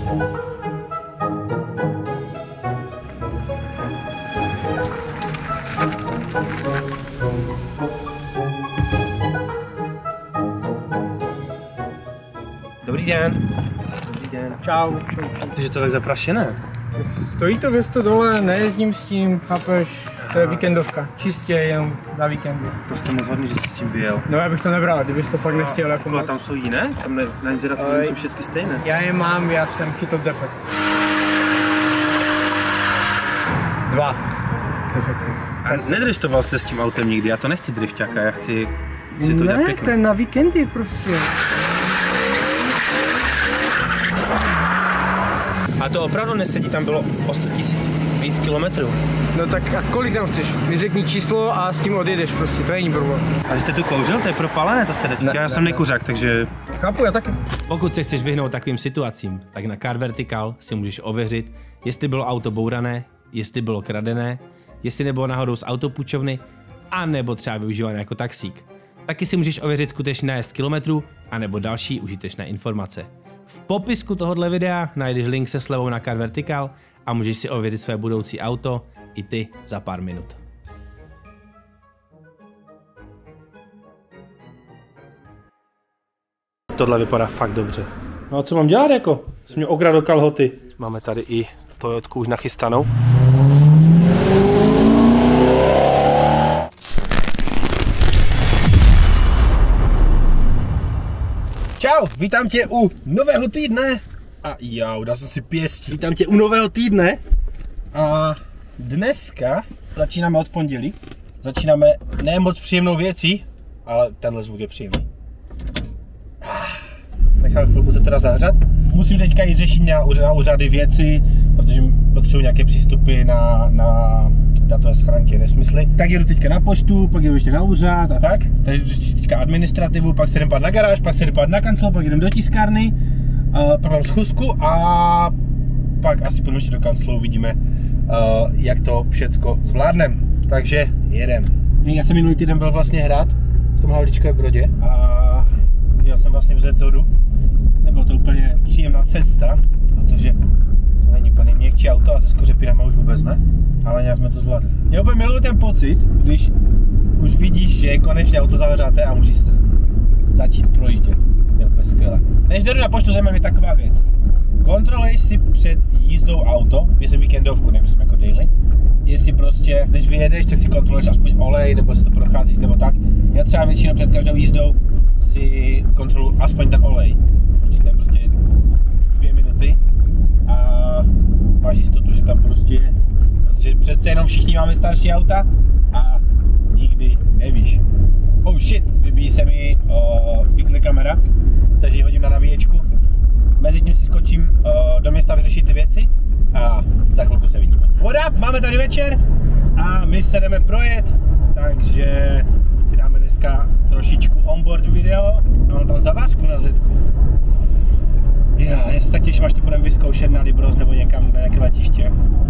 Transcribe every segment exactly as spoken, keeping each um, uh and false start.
Dobrý den. Dobrý den. Čau. Čau. Takže to tak zaprašené. Stojí to gesto dole, nejezdím s tím, chápeš, to je víkendovka, čistě jenom na víkendy. To jste moc hodný, že jste s tím vyjel. No já bych to nebral, kdybys to fakt a nechtěl jako moc. Tam jsou jiné? Tam ne, na inzerátu jsou všechny stejné. Já je mám, já jsem chytil defekt. Dva. Defekty. A nedriftoval jste s tím autem nikdy, já to nechci drifťáka, já chci si to dělat Ne, pěkně. to je na víkendy prostě. A to opravdu nesedí, tam bylo o sto tisíc víc kilometrů. No tak a kolik tam chceš? Mi řekni číslo a s tím odjedeš prostě, to není problém. A vy jste tu kouřil? To je propalené ta sedačka. Ne, Já ne, jsem ne. nekuřák, takže... Chápu, já taky. Pokud se chceš vyhnout takovým situacím, tak na Car Vertical si můžeš ověřit, jestli bylo auto bourané, jestli bylo kradené, jestli nebylo náhodou z autopůjčovny, a nebo třeba využívané jako taxík. Taky si můžeš ověřit skutečný nájezd kilometrů, anebo další užitečné informace. V popisku tohoto videa najdeš link se slevou na Car Vertical a můžeš si ověřit své budoucí auto i ty za pár minut. Tohle vypadá fakt dobře. No a co mám dělat jako? Jsi mě okradl kalhoty. Máme tady i Toyotku už nachystanou. Čau, vítám tě u nového týdne. A jau, dal jsem si pěstí. Vítám tě u nového týdne. A dneska začínáme od pondělí. Začínáme ne moc příjemnou věcí, ale tenhle zvuk je příjemný. Nechám chvilku se teda zahřát. Musím teďka jít řešit na úřady věci, protože potřebuji nějaké přístupy na, na datové schránky, nesmysly. Tak jedu teďka na poštu, pak jedu ještě na úřad a tak. Takže teďka administrativu, pak se jdem pát na garáž, pak se jdem pát na kancel, pak jdem do tiskárny, uh, pak mám schůzku a pak asi půjdeme ještě do kanclu, uvidíme, uh, jak to všecko zvládnem. Takže jedem. Já jsem minulý týden byl vlastně hrát v tom Havlíčkově Brodě a já jsem vlastně v Zetodu. Nebylo to úplně příjemná cesta, protože to není úplně měkčí auto a se skořepinama už vůbec ne, ale nějak jsme to zvládli. Já úplně miluji ten pocit, když už vidíš, že je konečně auto zavřáté a můžeš se začít projíždět. Je úplně skvělé. Než jdu na poštu, zajímá mě taková věc. Kontroluješ si před jízdou auto, jestli víkendovku, nemyslím jako daily, jestli prostě, když vyjedeš, tak si kontroluješ aspoň olej, nebo si to procházíš, nebo tak. Já třeba většinou před každou jízdou si kontroluji aspoň ten olej, protože to je prostě dvě minuty a máš jistotu, že tam prostě je. Protože přece jenom všichni máme starší auta a nikdy nevíš. Oh shit, vybíjí se mi uh, vykle kamera, takže ji hodím na nabíječku. Mezi tím si skočím uh, do města vyřešit ty věci a za chvilku se vidíme. What up, máme tady večer a my se jdeme projet, takže si dáme dneska trošičku onboard video a mám tam zavážku na zetku. Já, já se tak těším, až to budeme vyzkoušet na Libros nebo někam na nějaké letiště.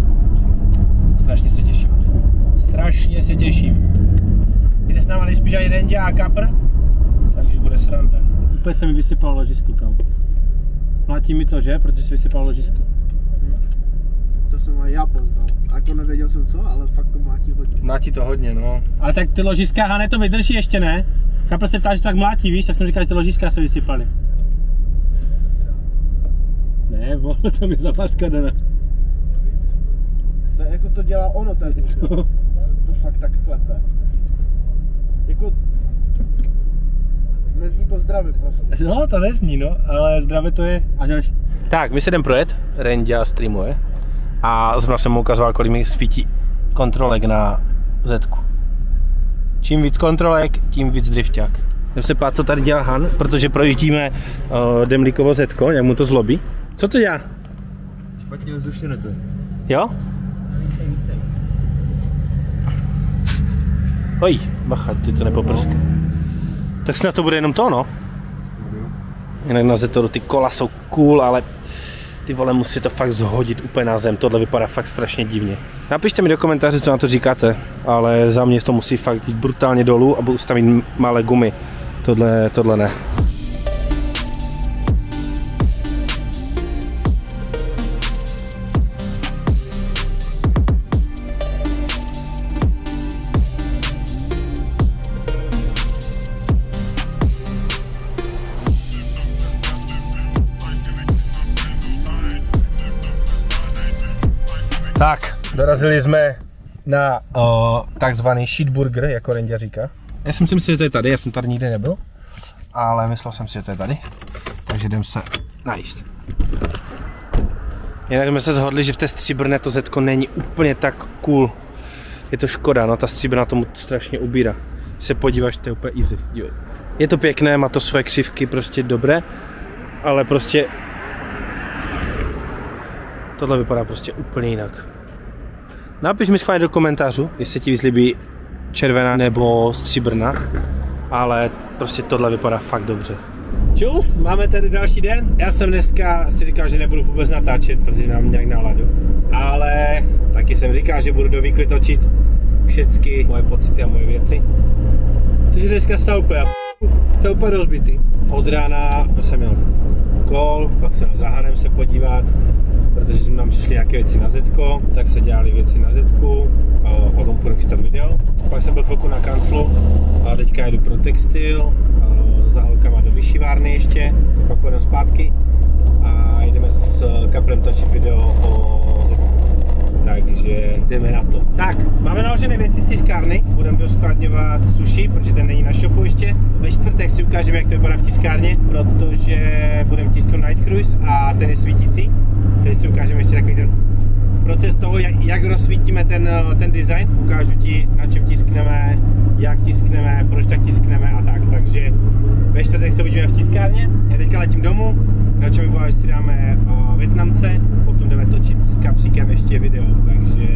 Strašně se těším. Strašně se těším. Jde s náma nejspíš i Rendia a Kapr, takže bude sranda. Úplně se mi vysypalo ložisko, kam. Mlátí mi to, že? Protože se vysypalo ložisko. To jsem aj já poznal. Jako nevěděl jsem co, ale fakt to mlátí hodně. Mlátí to hodně, no. Ale tak ty ložiska, Hane, to vydrží ještě, ne? Kapr se ptá, že to tak mlátí, víš? Tak jsem říkal, že ty ložiska se vysypaly. Ne, vole, tam je zapáska daná. To, jako to dělá ono ten motor. To fakt tak klepe. Jako... Nezní to zdravě prostě. No, to nezní, no, ale zdravě to je. Až. Tak, my se jdem projet, Rendia streamuje. A zrovna jsem mu ukazoval, kolik mi svítí kontrolek na zetku. Čím víc kontrolek, tím víc drifťák. Jdem se pát, co tady dělá Han, protože projíždíme uh, Demlíkovo zetko, jak mu to zlobí. Co to dělá? Špatně vzdušené to je. Jo? Oj, bacha, ty to nepoprsk. Tak snad to bude jenom to, no. Jinak na Zetoru ty kola jsou cool, ale ty vole, musí to fakt zhodit úplně na zem. Tohle vypadá fakt strašně divně. Napište mi do komentářů, co na to říkáte, ale za mě to musí fakt jít brutálně dolů a ustavit malé gumy. Tohle, tohle ne. Tak, dorazili jsme na o, takzvaný Sheetburger, jako Rendia říká. Já jsem si myslel, že to je tady, já jsem tady nikdy nebyl, ale myslel jsem si, že to je tady, takže jdem se najíst. Jinak jsme se shodli, že v té stříbrné to zetko není úplně tak cool. Je to škoda, no ta stříbrná tomu strašně ubírá. Když se podíváš, to je úplně easy. Je to pěkné, má to své křivky, prostě dobré, ale prostě tohle vypadá prostě úplně jinak. Napiš mi schválně do komentářů, jestli ti víc líbí červená nebo stříbrná, ale prostě tohle vypadá fakt dobře. Čus, máme tady další den. Já jsem dneska si říkal, že nebudu vůbec natáčet, protože nám nějak náladu. Ale taky jsem říkal, že budu do weekly točit všechny moje pocity a moje věci. Takže dneska jsem úplně, jsem úplně rozbitý. Od rána jsem měl kol, pak jsem za Hanem se podívat, protože jsme nám přišli nějaké věci na zetko, tak se dělali věci na zetku, a o tom půjdeme chystat video. Pak jsem byl chvilku na kanclu, a teďka jdu pro textil, za holkama do vyšívárny ještě, pak půjdeme zpátky a jdeme s Kaprem točit video o zetku. Takže jdeme na to. Tak, máme naložené věci z tiskárny, budeme doskladňovat sushi, protože ten není na shopu ještě. Ve čtvrtek si ukážeme, jak to vypadá v tiskárně, protože budeme tisknout Night Cruise a ten je svítící. Teď si ukážeme ještě takový ten proces toho, jak, jak rozsvítíme ten, ten design. Ukážu ti, na čem tiskneme, jak tiskneme, proč tak tiskneme a tak. Takže ve čtvrtek se uvidíme v tiskárně. Já teďka letím domů, na čem vypadá, že si dáme uh, Vietnamce, potom jdeme točit s Kapříkem ještě video, takže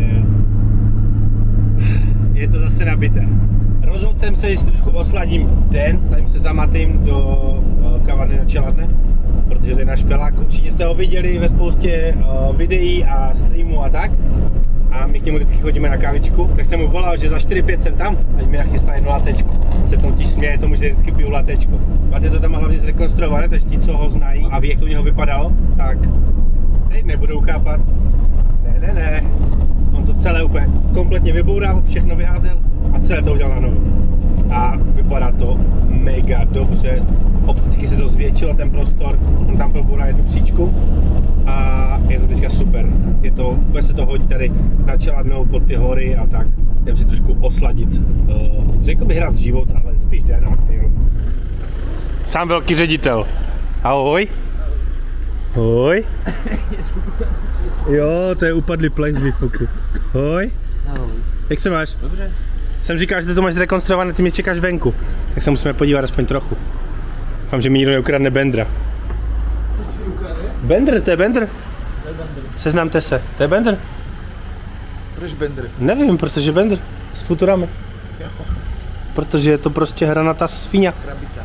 je to zase nabité. Rozhodl jsem se, že si trošku osladím den, tady se zamatím do uh, kavárny na Čeladné, protože to je náš felák, určitě jste ho viděli ve spoustě uh, videí a streamů a tak. A my k němu vždycky chodíme na kávičku, tak jsem mu volal, že za čtyři pět jsem tam, ať mi nachystá jednu latečku. Se tomu tíž směje tomu, že vždycky piju latečku. Máte to tam hlavně zrekonstruované, takže ti, co ho znají a ví, jak to u něho vypadalo, tak teď nebudou chápat. Ne, ne, ne. On to celé úplně kompletně vyboural, všechno vyházel a celé to udělal na novo. A vypadá to mega dobře. Opticky se to zvětšilo ten prostor, on tam proboural jednu příčku a je to teďka super. Je to, úplně se to hodí tady na Čeladnou pod ty hory a tak. Jdem si trošku osladit. Uh, řekl bych rád život, ale spíš den asi jenom. Sám velký ředitel. Ahoj. Ahoj. Jo, to je upadlý plech z výfuku. Ahoj. Ahoj. Jak se máš? Dobře. Jsem říkal, že ty to máš zrekonstruované, ty mě čekáš venku. Tak se musíme podívat aspoň trochu. Doufám, že mi nikdo neukradne Bendra. Co ti ukradne? Bendr, to je Bendr. Co je Bendr? Seznamte se, to je Bendr. Proč Bendr? Nevím, protože Bendr s Futurami. Jo. Protože je to prostě hranatá svíňa. Krabice.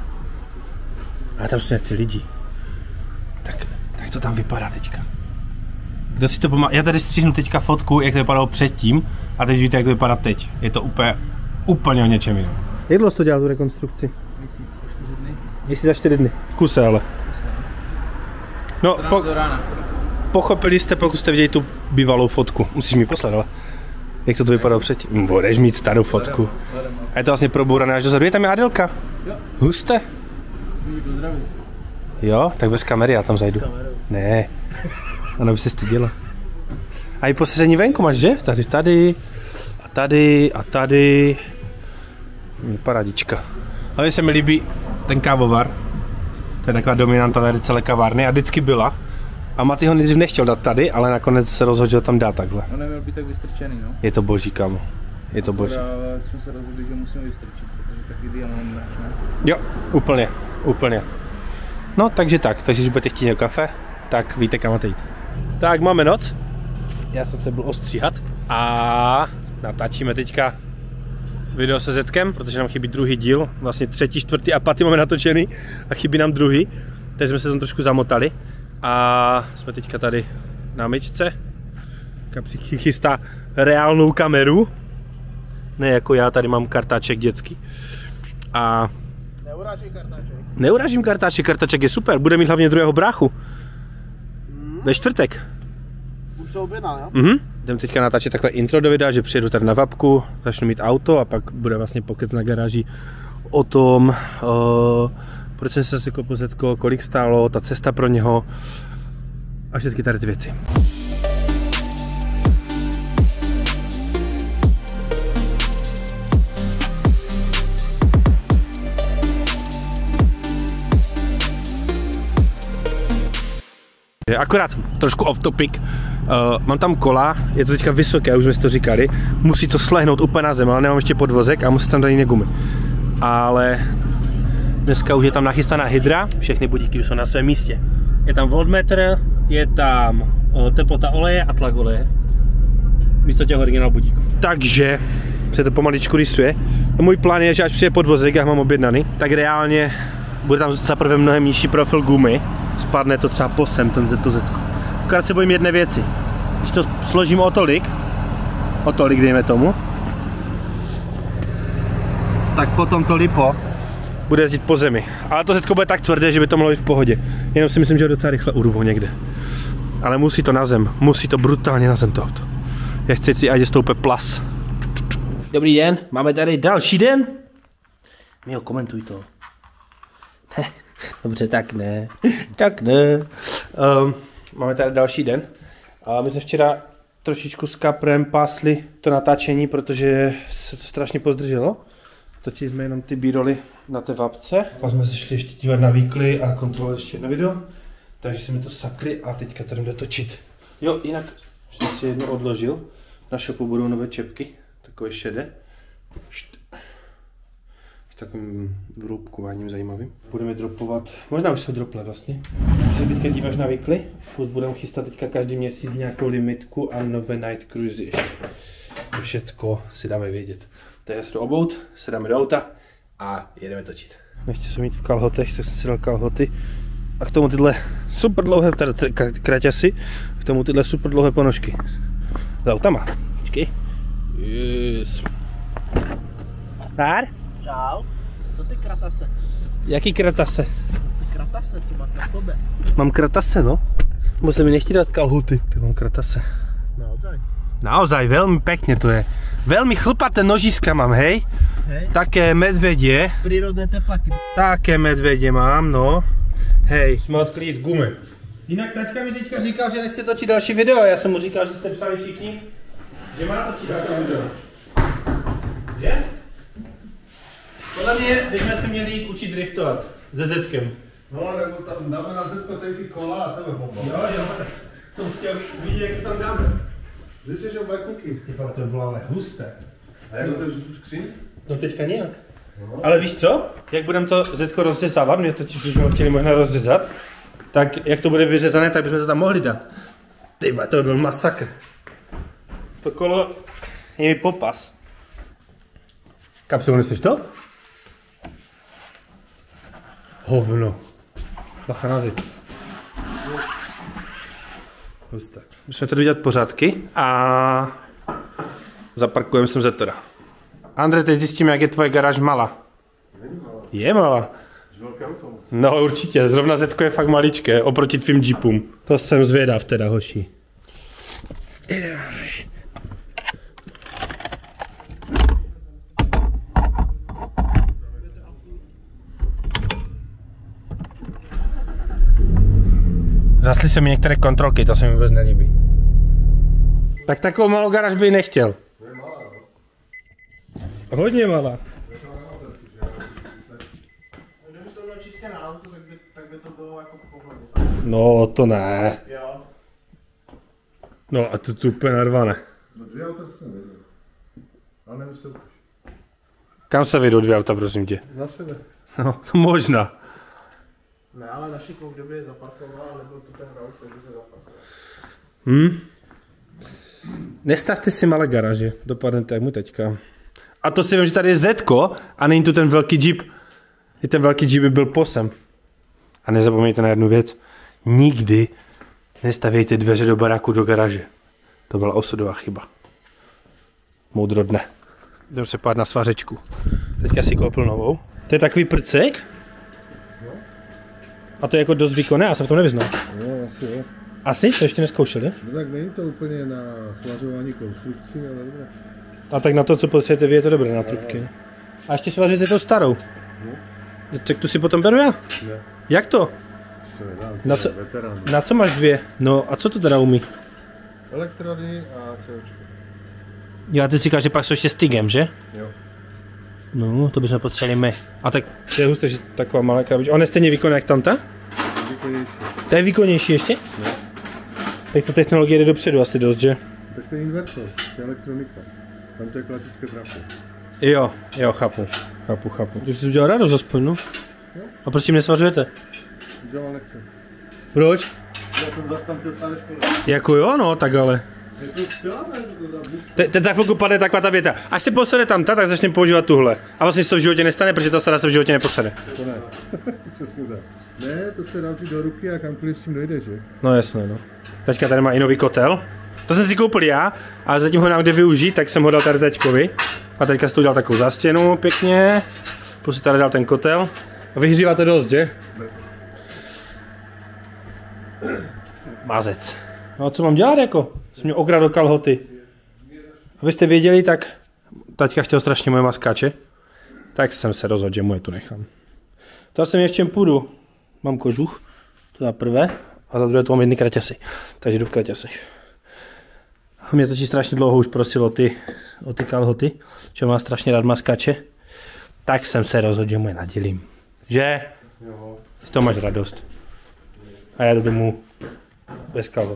A tam jsou nějací lidi. Tak, tak to tam vypadá teďka. Kdo si to pomáhá? Já tady stříhnu teďka fotku, jak to vypadalo předtím a teď vidíte, jak to vypadá teď. Je to úplně, úplně o něčem jiném. Jak dlouho jsi to dělal tu rekonstrukci? Měsíc, čtyři dny. Měsíc za čtyři dny. V kuse ale. No, po, do rána. pochopili jste, pokud jste viděli tu bývalou fotku. Musíš mi poslat, ale jak to tu vypadalo předtím? Budeš mít starou fotku. A je to vlastně probourané až dozadu. Je tam je Adelka. Husté. Jo, tak bez kamery já tam zajdu. Ne, ona by se styděla. A i posezení venku máš, že? Tady, tady, a tady, a tady. Paradička. Ale se mi líbí ten kávovar. To je taková dominanta tady celé kavárny a vždycky byla. A Maty ho nejdřív nechtěl dát tady, ale nakonec se rozhodl, že ho tam dá takhle. On neměl být tak vystrčený, no. Je to boží, kámo. Je to boží. Ale jsme se rozhodli, že musíme vystrčit, protože taky dialog nemáš, ne? Jo, úplně, úplně. No, takže tak, takže když budete chtít nějaké kafe, tak víte, kam máte jít. Tak, máme noc. Já jsem se byl ostříhat a natáčíme teďka video se Zetkem, protože nám chybí druhý díl, vlastně třetí, čtvrtý a pátý máme natočený a chybí nám druhý, takže jsme se tam trošku zamotali a jsme teďka tady na myčce. Kapřík chystá reálnou kameru, ne jako já, tady mám kartáček dětský. A Neurážej kartáček. neurážím kartáček, kartáček je super, bude mít hlavně druhého bráchu. Hmm. Ve čtvrtek. Už se objednal, jo? Mhm. Jdem teďka natáčet takhle intro do videa, že přijedu tady na Vapku, začnu mít auto a pak bude vlastně pokec na garáži o tom, uh, proč jsem se zase koupil Zetko, kolik stálo, ta cesta pro něho a všechny tady ty věci. Akorát trošku off topic, uh, mám tam kola, je to teďka vysoké, už jsme si to říkali, musí to slehnout úplně na zem, ale nemám ještě podvozek a musí tam dát jiné gumy. Ale dneska už je tam nachystaná hydra, všechny budíky už jsou na svém místě. Je tam voltmetr, je tam uh, teplota oleje a tlak oleje. Místo těch originál budíků. Takže se to pomaličku rysuje. A můj plán je, že až přijde podvozek, jak mám objednaný, tak reálně bude tam zaprvé mnohem nižší profil gumy. Spadne to třeba po sem, ten to zetko. Akorát se bojím jedné věci. Když to složím o tolik, o tolik dejme tomu, tak potom to lipo bude jezdit po zemi. Ale to zetko bude tak tvrdé, že by to mohlo být v pohodě. Jenom si myslím, že ho docela rychle urvou někde. Ale musí to na zem, musí to brutálně na zem tohoto. Já chci si, ať je stoupe plas. Dobrý den, máme tady další den. Mi ho komentuj to. Dobře, tak ne. Tak ne. Um, máme tady další den. A my jsme včera trošičku s Kaprem pásli to natáčení, protože se to strašně pozdrželo. Točili jsme jenom ty b-roly na té vapce. A jsme se šli ještě dívat na výkly a kontrolovat ještě jedno video. Takže jsme to sakli a teďka to jdeme točit. Jo, jinak jsem si jedno odložil. Na shopu budou nové čepky, takové šedé. S takovým vroubkováním zajímavým. Budeme dropovat, možná už se drople vlastně. Když se teďka díváš na výkly, furt budeme chystat teďka každý měsíc nějakou limitku a nové night cruise ještě. To všecko si dáme vědět. Teď se to obout, se dáme do auta a jedeme točit. Nechtěl jsem mít v kalhotech, tak jsem si dal kalhoty. A k tomu tyhle super dlouhé, teda kraťasy, k tomu tyhle super dlouhé ponožky. Za autama. Počkej. Yes. Pár? Čau. Co ty kratase? Jaký kratase? Ty kratase, co máš na sobě? Mám kratase, no. Musím mi nechtět dát kalhuty, tak mám kratase. Naozaj? Naozaj, veľmi pekne to je. Veľmi chlpaté nožiska mám, hej? Hej. Také medvedě. Prírodné teplaky. Také medvedě mám, no. Hej. Jsme odklidit gumy. Jinak taťka mi teďka říkal, že nechce točit další video. Já jsem mu říkal, že jste psali všichni, že má točit další video. Že? Podle mě bychom se měli jít učit driftovat. Se Zetkem. No, nebo tam dáme na Zetko tady ty kola a tebe bomba. Jo, jo. To chtěl vidět, jak to tam dáme. Víš, že obléknuky. Ty vole, to bylo ale husté. A jak otevřu tu skříň? No teďka nějak. No. Ale víš co? Jak budeme to Zetko rozřezávat, mě totiž bychom chtěli možná rozřezat, tak jak to bude vyřezané, tak bychom to tam mohli dát. Ty vole, to by byl masakr. To kolo je mi popas. Kapsu, neseš to? Hovno. Bacha na zid. Husté. Musíme tady udělat pořádky a zaparkujeme sem Zetora. Andre, teď zjistíme, jak je tvoje garáž malá. Je malá. No určitě, zrovna Zetko je fakt maličké oproti tvým jeepům. To jsem zvědav teda, hoši. Zasly se mi některé kontrolky, to se mi vůbec nelíbí. Tak takovou malou garáž by nechtěl. Hodně malá. Kdyby to bylo čistě na auto, tak by, tak by to bylo jako v pohodě. No to ne. Jo. No a to tu úplně narvané. No dvě auta se nevěděl. Ale nevystoupíš. Kam se vyjdou dvě auta, prosím tě? Na sebe. No, možná. Ne, ale naši kluk, kdyby je zaparkoval, nebyl tu ten rauš, tak by se zaparkoval. Hm? Nestavte si malé garáže, dopadnete jak mu teďka. A to si vím, že tady je Zetko a není tu ten velký jeep. I ten velký jeep by byl posem. A nezapomeňte na jednu věc. Nikdy nestavějte dveře do baráku do garáže. To byla osudová chyba. Moudro dne. Jdem se pát na svařečku. Teďka si koupil novou. To je takový prcek? A to je jako dost výkonné, já se v tom nevyznám. No, asi jo. Asi? To ještě neskoušeli? No tak není to úplně na svařování konstrukcí, ale dobré. A tak na to, co potřebujete vy, je to dobré na trubky. A ještě svaříte to starou? No. Tak tu si potom beru já? Ne. Jak to? To nedám, Na to co, je veterán. na co máš dvě? No a co to teda umí? Elektrody a COčko. Jo, a ty říkáš, že pak jsou ještě s Tigem, že? Jo. No, to bychom potřebovali my. A tak to je husté, že taková malá krabička. On je stejně výkonný jak tamta? Výkonnější. To je výkonnější ještě? No. Tak ta technologie jde dopředu asi dost, že? Tak to je invertor, to je elektronika. Tam to je klasické trafo. Jo, jo, chápu, chápu, chápu. Ty jsi udělal radost aspoň, no? A proč tím nesvařujete? Udělal nechce. Proč? Já jsem zastance staré školy. Jako jo, no, tak ale. Te, teď za chvilku padne taková ta věta. Až se posede tam ta, tak začne používat tuhle. A vlastně se to v životě nestane, protože ta stará se v životě neposede. To ne. Přesně tak. Ne, to se dá si do ruky a kamkoliv s tím dojde, že? No jasně, no. Teďka tady má i nový kotel. To jsem si koupil já, ale zatím ho nemám kde využít, tak jsem ho dal tady teďkovi. A teďka si to udělal takovou zastěnu pěkně. Plus si tady dal ten kotel. A vyhřívá to dost, že? Mazec. No a co mám dělat jako? Jsem mě okradl kalhoty. Abyste věděli, tak taťka chtěl strašně moje maskáče. Tak jsem se rozhodl, že moje tu nechám. To jsem je v čem půjdu. Mám kožuch, to za prvé. A za druhé tu mám jedny kraťasy. Takže jdu v kraťasech. A mě totiž strašně dlouho už prosil o ty, o ty kalhoty, že má strašně rád maskáče. Tak jsem se rozhodl, že mu je nadělím. Že? Jo. Z toho máš radost. A já jdu domů bez kalhot.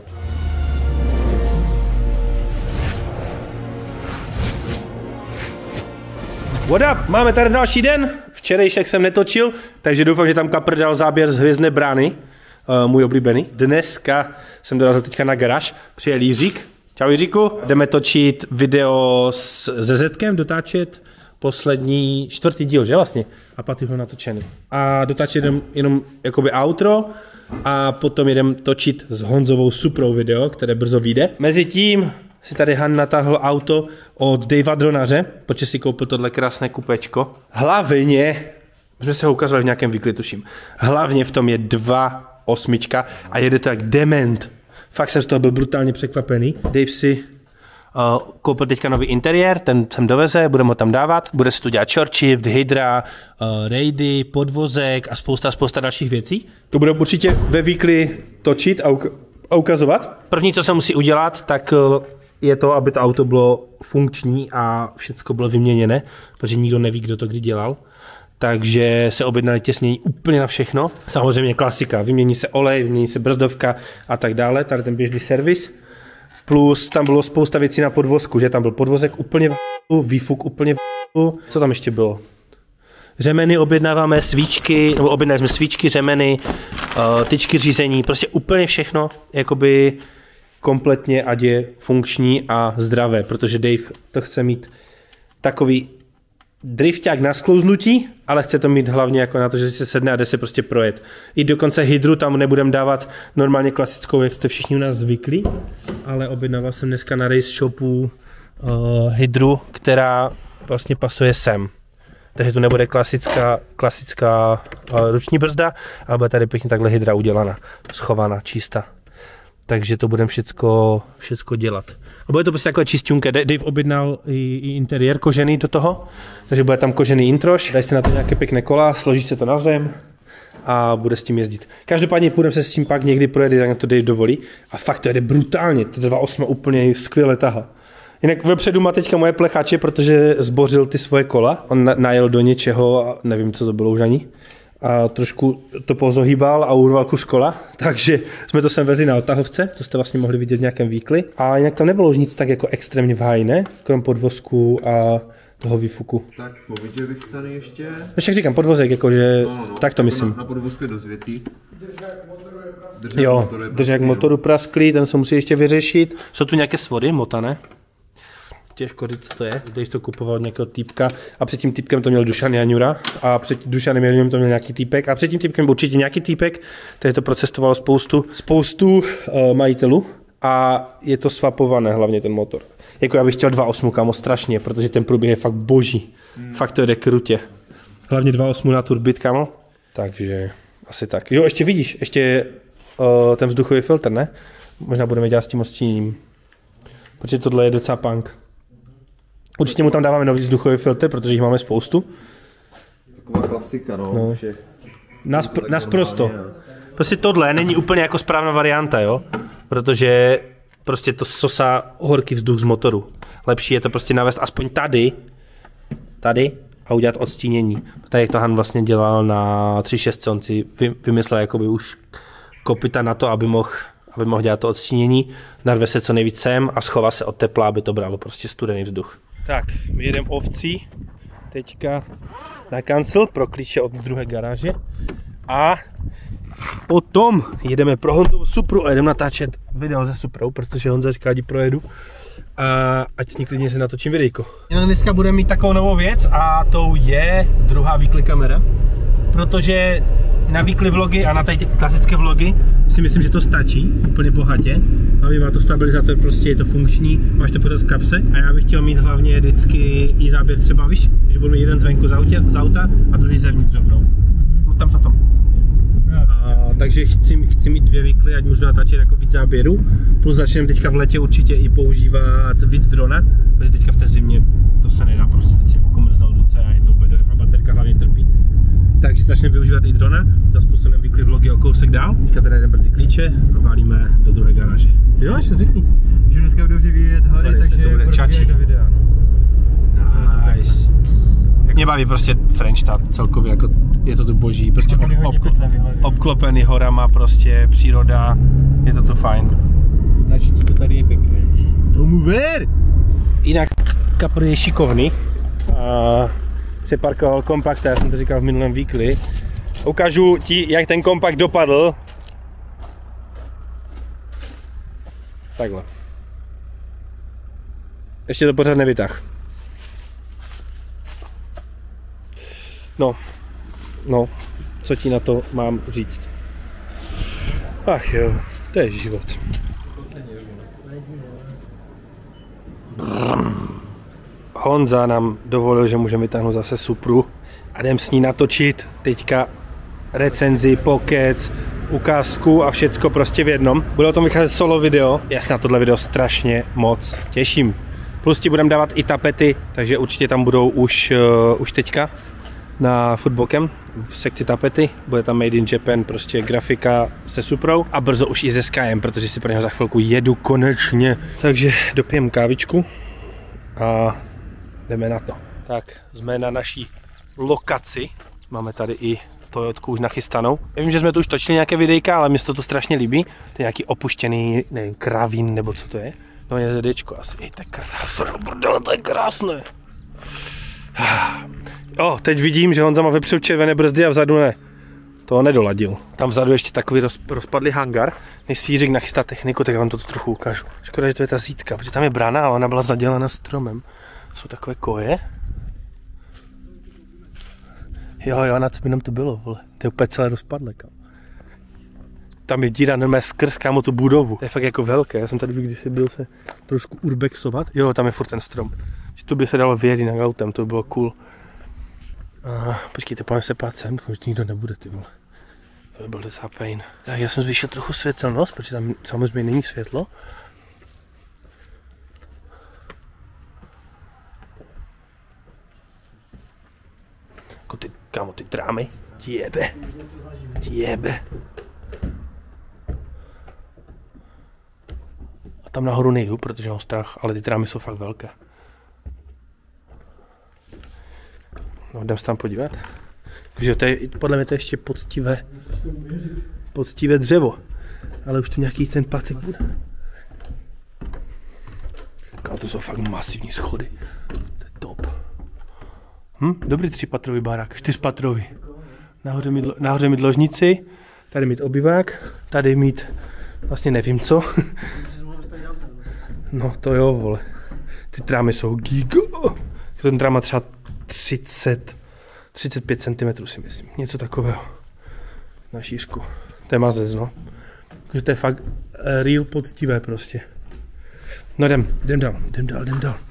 What up? Máme tady další den. Včerejšek jsem netočil, takže doufám, že tam Kapr dal záběr z Hvězdné brány. Uh, můj oblíbený. Dneska jsem dorazil teďka na garáž. Přijel Jiřík. Čau Jiříku. Jdeme točit video s Zetkem, dotáčet poslední, čtvrtý díl, že vlastně? A pátý byl natočený. A dotáčet jenom, jenom jakoby outro a potom jdem točit s Honzovou Suprou video, které brzo vyjde. Mezitím si tady Han natáhl auto od Davea Dronaře, protože si koupil tohle krásné kupečko. Hlavně, jsme se ho ukazovali v nějakém výkli, tuším, hlavně v tom je dva osmička a jede to jak dement. Fakt jsem z toho byl brutálně překvapený. Dave si uh, koupil teďka nový interiér, ten sem doveze, budeme ho tam dávat. Bude se tu dělat short shift, hydra, uh, raidy, podvozek a spousta, spousta dalších věcí. To bude určitě ve výkli točit a, uk- a ukazovat. První, co se musí udělat, tak uh, je to, aby to auto bylo funkční a všechno bylo vyměněné, protože nikdo neví, kdo to kdy dělal. Takže se objednali těsnění úplně na všechno. Samozřejmě klasika, vymění se olej, vymění se brzdovka a tak dále, tady ten běžný servis. Plus tam bylo spousta věcí na podvozku, že tam byl podvozek úplně v výfuk úplně v. Co tam ještě bylo? Řemeny objednáváme, svíčky, nebo objednali jsme svíčky, řemeny, tyčky řízení, prostě úplně všechno, jakoby kompletně, ať je funkční a zdravé, protože Dave to chce mít takový drifťák na sklouznutí, ale chce to mít hlavně jako na to, že si se sedne a jde se prostě projet. I dokonce hydru tam nebudem dávat normálně klasickou, jak jste všichni u nás zvyklí, ale objednával jsem dneska na race shopu uh, hydru, která vlastně pasuje sem. Takže tu nebude klasická, klasická uh, ruční brzda, ale bude tady pěkně takhle hydra udělaná, schovaná, čistá. Takže to budeme všecko, všecko dělat. A bude to prostě takové čistunké. Dave objednal i, i interiér kožený do toho, takže bude tam kožený introš, dají se na to nějaké pěkné kola, složí se to na zem a bude s tím jezdit. Každopádně půjdeme se s tím pak někdy projet, jak to Dave dovolí. A fakt to jede brutálně, to dva osm úplně skvěle tahá. Jinak vepředu má teďka moje plechače, protože zbořil ty svoje kola. On najel do něčeho a nevím, co to bylo už ani. A trošku to pozohýbal a urval kus kola, takže jsme to sem vezli na odtahovce, to jste vlastně mohli vidět v nějakém výkli. A jinak tam nebylo už nic tak jako extrémně v háji, ne? Krom podvozku a toho výfuku. Tak pobytě bych ceny ještě. No však říkám, podvozek, jakože, no, no, tak to myslím. Na, na podvozku je dost věcí. Držák jo, držák motoru prasklý, ten se musí ještě vyřešit. Jsou tu nějaké svody motané. Těžko říct, co to je. Dave to kupoval od nějakého týpka a před tím týpkem to měl Dušan Jaňura a před Dušanem Jaňurem to měl nějaký týpek a před tím týpkem určitě nějaký týpek, který to procestovalo spoustu, spoustu uh, majitelů a je to swapované hlavně ten motor. Jako já bych chtěl dva osm, kámo, strašně, protože ten průběh je fakt boží. Hmm. Fakt to jde krutě. Hlavně dva osm na turbit, kámo. Takže asi tak. Jo, ještě vidíš, ještě uh, ten vzduchový filtr, ne? Možná budeme dělat s tím ostíněním. Protože tohle je docela punk. Určitě mu tam dáváme nový vzduchový filtr, protože jich máme spoustu. Taková klasika, no. no. Nás, pr- nás prosto. Prostě tohle není úplně jako správná varianta, jo? Protože prostě to sosá horký vzduch z motoru. Lepší je to prostě navést aspoň tady, tady a udělat odstínění. Tak jak to Han vlastně dělal na tři šest, on si vymyslel jakoby už kopita na to, aby mohl aby mohl dělat to odstínění, narve se co nejvíc sem a schová se od tepla, aby to bralo prostě studený vzduch. Tak, my jedeme ovcí teďka na kancel pro klíče od druhé garáže a potom jedeme pro Honzovu Supru a jedeme natáčet video ze Suprou, protože Honza říká, ať projedu a ať klidně se natočím videjko. Jenom dneska budeme mít takovou novou věc a tou je druhá weekly kamera, protože na weekly vlogy a na tady ty klasické vlogy si myslím, že to stačí úplně bohatě. Hlavně má to stabilizátor, prostě je to funkční, máš to pořád v kapse a já bych chtěl mít hlavně vždycky i záběr třeba, víš, že budu mít jeden zvenku z auta, z auta a druhý zevnitř rovnou. No tam, tam, tam. A, takže chci, chci mít dvě weekly, ať můžu natáčet jako víc záběrů. Plus začneme teďka v letě určitě i používat víc drona, protože teďka v té zimě to se nedá prostě, teď si komrznou ruce a je to úplně a baterka hlavně trpí. Takže začneme využívat i drona, zase posuneme weekly vlogy o kousek dál. Teďka teda jdeme ty klíče a válíme do druhé garáže. Jo, ještě řekni. Že dneska budou vyvíjet hory, Hory, takže to bude čačí. do videa, no. Nice. Mě baví prostě Frenštát celkově, jako je to tu boží, prostě ob, obklo, obklopený horama, prostě příroda, je to tu fajn. Takže to tady je pěkné. Tomu ver! Jinak Kapr je šikovný. A přeparkoval kompakt, já jsem to říkal v minulém weekly. Ukážu ti, jak ten kompakt dopadl. Takhle. Ještě to pořád nevytáhl. No, no, co ti na to mám říct? Ach jo, to je život. Honza nám dovolil, že můžeme vytáhnout zase Supru a jdem s ní natočit teďka recenzi, pokec, ukázku a všecko prostě v jednom. Bude o tom vycházet solo video, já se na tohle video strašně moc těším. Plus ti budeme dávat i tapety, takže určitě tam budou už, uh, už teďka na Footbokem v sekci tapety. Bude tam Made in Japan, prostě grafika se Suprou a brzo už i se Skyem, protože si pro něho za chvilku jedu konečně. Takže dopijem kávičku a jdeme na to. Tak, jsme na naší lokaci. Máme tady i Toyotku už nachystanou. Já vím, že jsme tu už točili nějaké videjka, ale mi se to strašně líbí. To je nějaký opuštěný, nevím, kravín nebo co to je. No je ZDčko asi. Ej, to je krásné, brdele, to je krásné. O, teď vidím, že Honza má vepředu červené brzdy a vzadu ne. To nedoladil. Tam vzadu ještě takový roz, rozpadlý hangar. Než si Jiřík nachystá techniku, tak já vám to trochu ukážu. Škoda, že to je ta zítka, protože tam je brána, ale ona byla zadělána stromem. Jsou takové koje. Jo, jo, nad spinem to bylo, vole. To je úplně celé rozpadlé, kam. Tam je díra normálně skrz, kámo, tu budovu. To je fakt jako velké. Já jsem tady, když se byl se trošku urbexovat. Jo, tam je furt ten strom. Že to by se dalo vyjet jinak autem, to by bylo cool. Uh, počkejte, pojďme se pát sem, to už nikdo nebude, ty vole. To by byl docela pain. Tak já jsem zvýšil trochu světelnost, protože tam samozřejmě není světlo. Jako ty, kámo, ty trámy. Ti jebe. Ti jebe. A tam nahoru nejdu, protože mám strach, ale ty trámy jsou fakt velké. No, jdem se tam podívat. Takže to je, podle mě to je ještě poctivé, poctivé dřevo. Ale už tu nějaký ten pacek bude. Kámo, to jsou fakt masivní schody. To je top. Hm? Dobrý třípatrový barák, čtyřpatrový. Nahoře mít, nahoře mít ložnici, tady mít obyvák, tady mít vlastně nevím co. No to jo, vole. Ty trámy jsou giga. Ten trám má třeba třicet, třicet pět centimetrů si myslím, něco takového na šířku. To je mazec, no. Takže to je fakt real poctivé prostě. No jdem, jdem dál, jdem dál, jdem dál.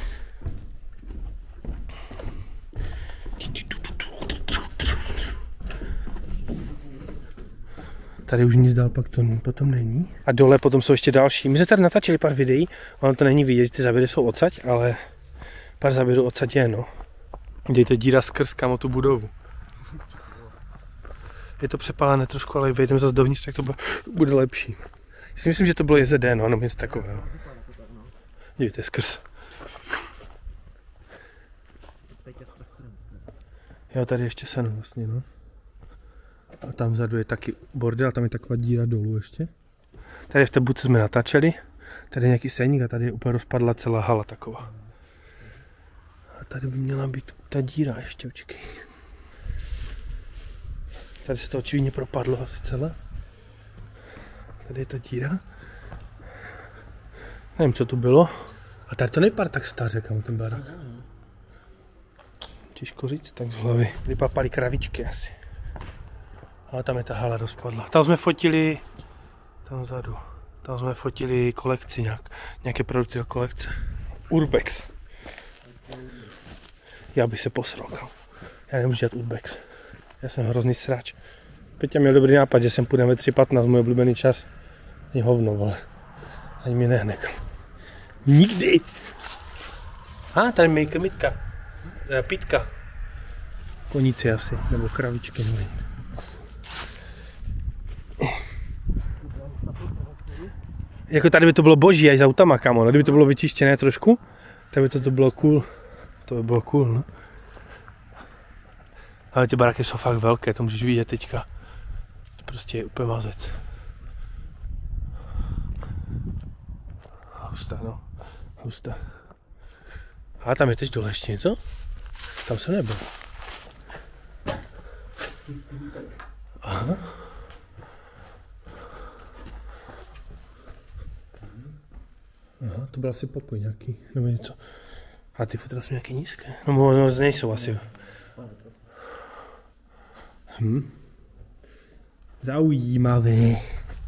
Tady už nic dál pak to potom není. A dole potom jsou ještě další. My jsme tady natáčeli pár videí, ono to není vidět, ty záběry jsou odsaď, ale pár záběrů odsaď je, no. Dejte díra skrz, kámo, tu budovu. Je to přepálené trošku, ale vejdeme zase dovnitř, tak to bude, bude lepší. Já si myslím, že to bylo J Z D, no, nebo něco takového. Dívejte skrz. Jo, tady ještě seno vlastně, no. A tam vzadu je taky bordel, a tam je taková díra dolů ještě. Tady v té budce jsme natáčeli. Tady je nějaký sejník a tady je úplně rozpadla celá hala taková. A tady by měla být ta díra ještě, počkej. Tady se to očividně propadlo asi celé. Tady je ta díra. Nevím, co tu bylo. A tady to nevypadá tak staře, kam ten barák. Těžko říct, tak z hlavy. Vypapaly kravičky asi. A tam je ta hala rozpadla. Tam jsme fotili, tam vzadu, tam jsme fotili kolekci nějak, nějaké produkty do kolekce. Urbex. Já bych se posral, kam. Já nemůžu dělat Urbex. Já jsem hrozný srač. Peťa měl dobrý nápad, že sem půjdeme ve tři patnáct, můj oblíbený čas. Ani hovno, ale ani mi nehne kam. Nikdy! A ah, tady mají krmitka. E, pítka. Koníci asi, nebo kravičky, nevím. Jako tady by to bylo boží, až s autama, kamo. Kdyby to bylo vyčištěné trošku, tak by to, to bylo cool. To by bylo cool, no. Ale ty baráky jsou fakt velké, to můžeš vidět teďka. To prostě je úplně mazec. Hustá, no. Hustá. A tam je teď dole ještě něco? Tam jsem nebyl. Aha. Aha, to byl asi pokoj nějaký, nebo něco. A ty fotra jsou nějaké nízké. No možná nejsou asi. Hm. Zaujímavé.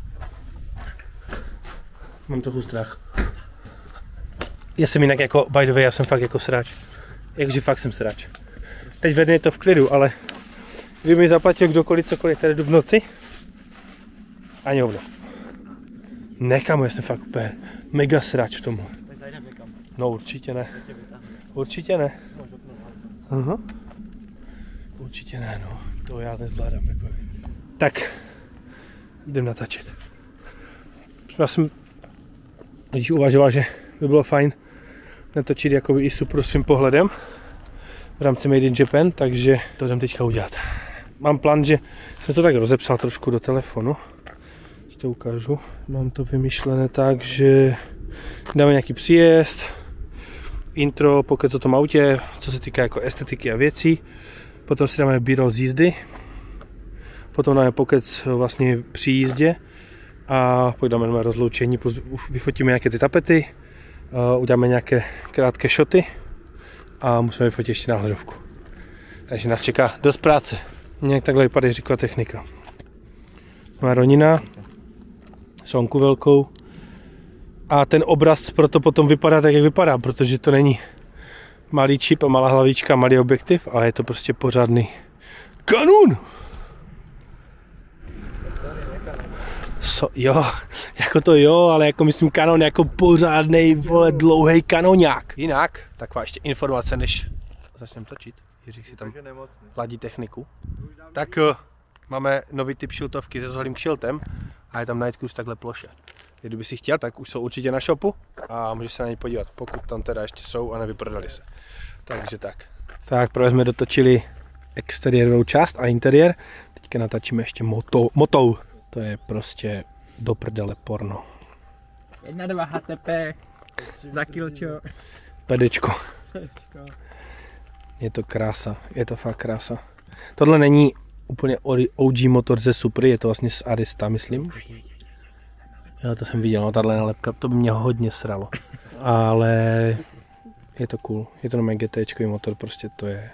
Mám trochu strach. Já jsem jinak jako, by the way, já jsem fakt jako sráč. Jakože fakt jsem sráč. Teď vedně je to v klidu, ale kdyby mi zaplatil kdokoliv cokoliv, tady jdu v noci, ani hovno. Ne, kamo, já jsem fakt úplně mega sráč v tomhle. No určitě ne. Určitě ne. Aha. Určitě ne, no. To já nezvládám takové věci. Tak, jdem natáčet. Já jsem když uvažoval, že by bylo fajn natočit jakoby i super svým pohledem v rámci Made in Japan, takže to jdem teďka udělat. Mám plán, že jsem to tak rozepsal trošku do telefonu. To ukážu. Mám to vymyšlené tak, že dáme nějaký příjezd, intro, pokec o tom autě, co se týká jako estetiky a věcí. Potom si dáme b-roll z jízdy. Potom dáme pokec vlastně při jízdě. A pak dáme rozloučení, plus vyfotíme nějaké ty tapety, uděláme nějaké krátké šoty a musíme vyfotit ještě náhledovku. Takže nás čeká dost práce. Nějak takhle vypadá Jiříkova technika. Má ronina, sonku velkou a ten obraz proto potom vypadá tak, jak vypadá, protože to není malý čip a malá hlavička, malý objektiv, ale je to prostě pořádný kanón! So, jo, jako to jo, ale jako myslím kanon jako pořádnej, vole, dlouhý kanonák. Jinak, taková ještě informace, než začneme točit. Jiřík si tam ladí techniku. Tak uh, máme nový typ šiltovky se zholým kšiltem a je tam Nightcruise takhle ploše. Kdyby si chtěl, tak už jsou určitě na shopu a můžeš se na ně podívat, pokud tam teda ještě jsou a nevyprodali se. Takže tak. Tak, právě jsme dotočili exteriérovou část a interiér. Teďka natáčíme ještě motou. motou. To je prostě do prdele porno. jedna dva H T P za kilčo. Pedečko. Je to krása, je to fakt krása. Tohle není úplně O G motor ze Supry, je to vlastně z Arista, myslím. Jo, to jsem viděl, no tahle nalepka, to by mě hodně sralo. Ale je to cool, je to normálně GTčkový motor, prostě to je...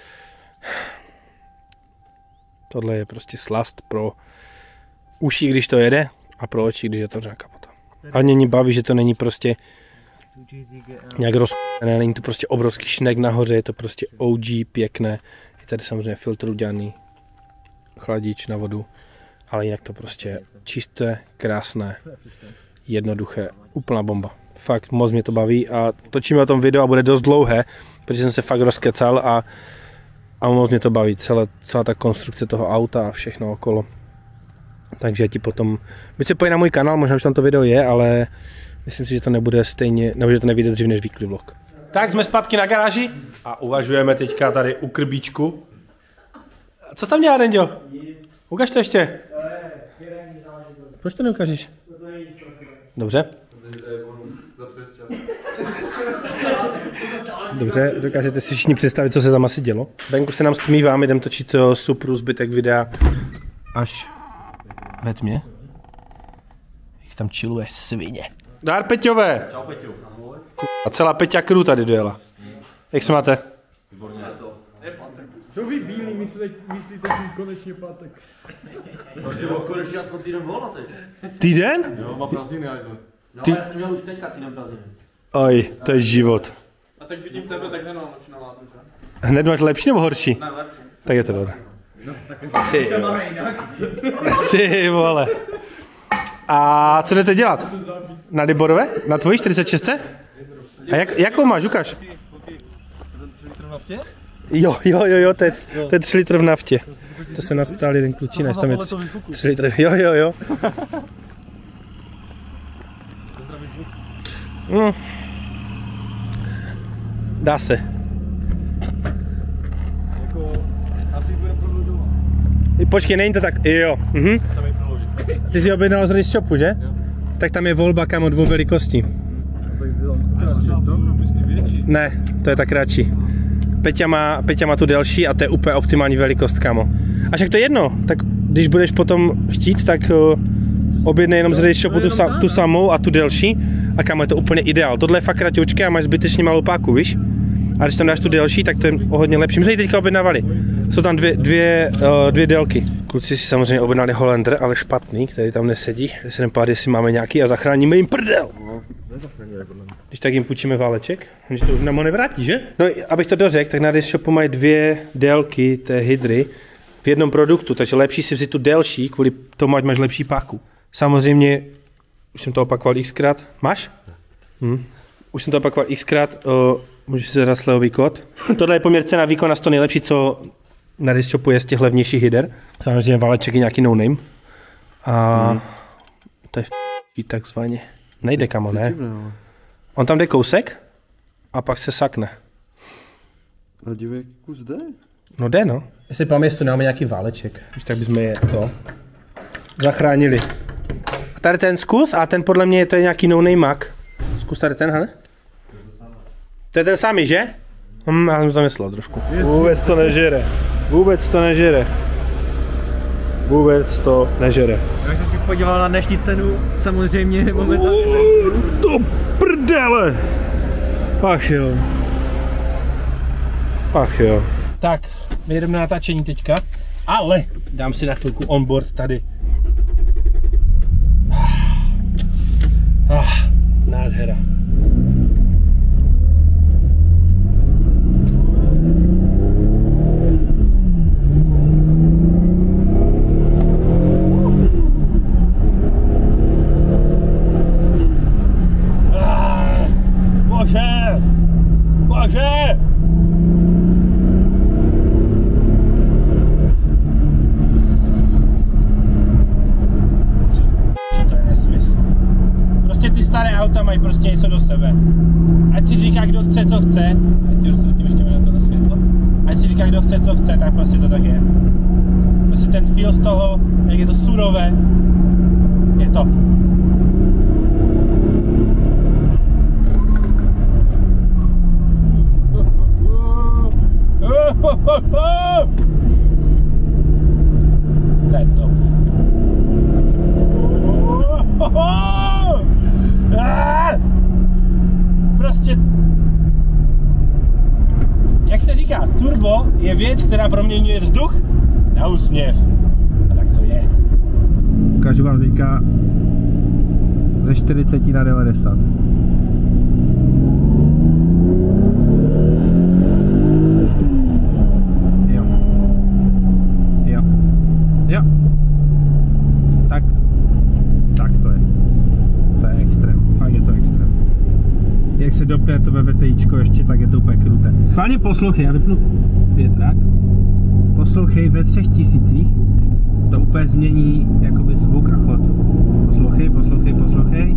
Tohle je prostě slast pro uši, když to jede, a pro oči, když je to řád kapota. A mě baví, že to není prostě nějak rozkoupené, není to prostě obrovský šnek nahoře, je to prostě O G, pěkné. Je tady samozřejmě filtr udělaný, chladič na vodu, ale jinak to prostě čisté, krásné, jednoduché, úplná bomba. Fakt moc mě to baví a točíme o tom video a bude dost dlouhé, protože jsem se fakt rozkecal a, a moc mě to baví, celá, celá ta konstrukce toho auta a všechno okolo. Takže ti potom, byť se pojí na můj kanál, možná už tam to video je, ale myslím si, že to nebude stejně, nebo že to nevyjde dřív než weekly vlog. Tak jsme zpátky na garáži a uvažujeme teďka tady u krbíčku. Co jsi tam dělá, Rendio? Ukaž to ještě. Proč to neukážeš? Dobře. Dobře, dokážete si všichni představit, co se tam asi dělo. Venku se nám stmívá, jdem točit super zbytek videa až ve tmě. Jak tam chilluje svině. Dár Peťové! Čau Peťo. A celá Peťa crew tady dojela. Jak se máte? Výborně. Co vy bílí myslíte, myslíte tím konečně pátek? Prostě byl konečně po týden volna teď. Týden? Jo, má prázdniny, ajzle. No, já jsem měl už teďka týden prázdniny. Oj, to je život. A teď vidím tebe, tak nemám lepší náladu, že? Hned máš lepší nebo horší? Ne, lepší. Tak je to dobré. No, tak ty to máme jinak. Ty vole. A co jdete dělat? Na Liborové? Na tvojí čtyřicet šest? A jak, jakou máš, ukáž? Jo, jo, jo, jo, to je, to je tři litr v naftě. To se nás ptal jeden klučina, jestli tam je tři litry. Jo, jo, jo. Mm. Dá se. Jako, asi budeme prodloužovat. Počkej, není to tak, jo. Mhm. Ty jsi objednal z Race Shopu, že? Jo. Tak tam je volba kam o dvou velikostí. Ne, to je tak kratší. Peťa má, Peťa má tu delší a to je úplně optimální velikost, kamo. A však to je jedno, tak když budeš potom chtít, tak uh, objednej jenom z Race Shopu tu, sa, tu samou a tu delší. A kamo, je to úplně ideál. Tohle je fakt kratoučké a máš zbytečně malou páku, víš? A když tam dáš tu delší, tak to je o hodně lepší. My jsme ji teďka objednávali. Jsou tam dvě, dvě, uh, dvě délky. Kluci si samozřejmě objednali Hollander, ale špatný, který tam nesedí. Teď se jdem pát, jestli máme nějaký a zachráníme jim prdel. Když tak jim půjčíme váleček, když to už nám ho nevrátí, že? No, abych to dořekl, tak na Race Shopu mají dvě délky té hydry v jednom produktu, takže lepší si vzít tu delší, kvůli tomu, ať máš lepší páku. Samozřejmě, už jsem to opakoval xkrát. Máš? Hm. Už jsem to opakoval xkrát, uh, můžeš si zadat slevový kód. Tohle je poměr cena výkon a to nejlepší, co na Race Shopu je z těch levnějších hyder. Samozřejmě váleček je nějaký no name. A hmm. to je f***ý takzvaně. Nejde, kamo, ne? On tam jde kousek a pak se sakne. A dívej, jaký kus jde? No jde, no. Jestli paměť, jestli tu máme nějaký váleček. Když tak bychom je to zachránili. A tady ten zkus a ten podle mě je to nějaký no name Mac. Zkus tady ten, hele? To je ten samý, že? Hm, já jsem to myslel trošku. Vůbec to nežere. Vůbec to nežere. Vůbec to nežere. Jak jsi podíval na dnešní cenu, samozřejmě momentálně. To prdele! Ach jo. Ach jo. Tak, my jdeme na natáčení teďka, ale dám si na chvilku onboard tady. Ah, nádhera. Bože! Bože! To je nesmysl. Prostě ty staré auta mají prostě něco do sebe. Ať si říká, kdo chce, co chce. Ať tím ještě na tohle světlo. Ať si říká, kdo chce, co chce, tak prostě to tak je. Prostě ten feel z toho, jak je to surové, je top. To je top. Prostě, jak se říká, turbo je věc, která proměňuje vzduch na úsměv. A tak to je. Ukážu vám teďka ze čtyřicet na devadesát. Jo. Tak, tak to je. To je extrém, fakt je to extrém. Jak se dopne to ve VTIčko ještě, tak je to úplně kruté. Schválně poslouchej, já vypnu větrák. Poslouchej ve třech tisících, to úplně změní jakoby zvuk a chod. Poslouchej, poslouchej, poslouchej.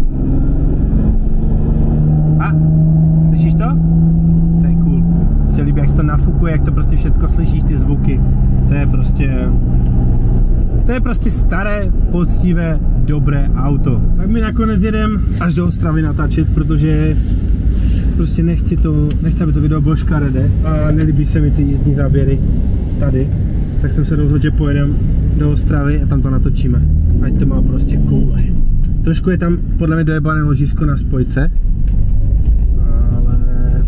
A, slyšíš to? To je cool. Se líbí, jak se to nafukuje, jak to prostě všecko slyšíš, ty zvuky. To je prostě To je prostě staré, poctivé, dobré auto. Tak my nakonec jedeme až do Ostravy natáčet, protože prostě nechci to, nechci, aby to video bylo škaredé a nelíbí se mi ty jízdní záběry tady. Tak jsem se rozhodl, že pojedeme do Ostravy a tam to natočíme. Ať to má prostě koule. Trošku je tam podle mě dojebané ložisko na spojce, ale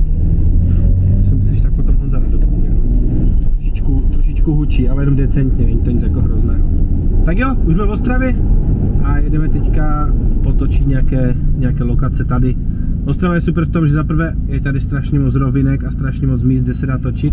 si myslím, že tak potom Honza nedopůjde. Trošičku, trošičku hučí, ale jenom decentně, není to nic jako hrozného. Tak jo, už jsme v Ostravě a jedeme teďka potočit nějaké, nějaké lokace tady. Ostrava je super v tom, že za prvé je tady strašně moc rovinek a strašně moc míst, kde se dá točit.